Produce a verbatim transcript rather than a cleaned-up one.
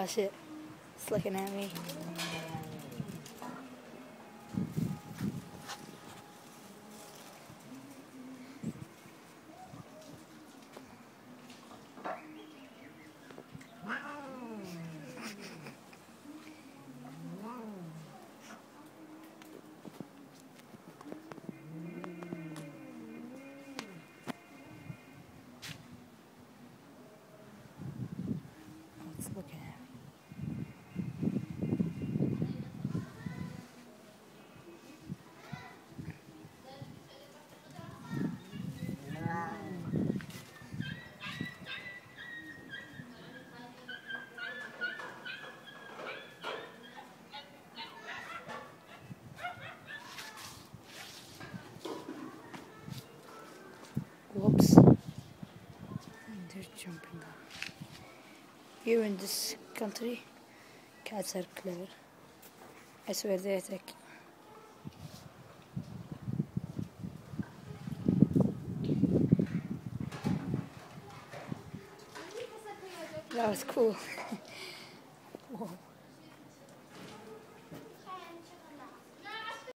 gosh, it, it's looking at me. It's looking at me. Whoops. And they're jumping down. Here in this country, cats are clever. I swear they attack. That was cool.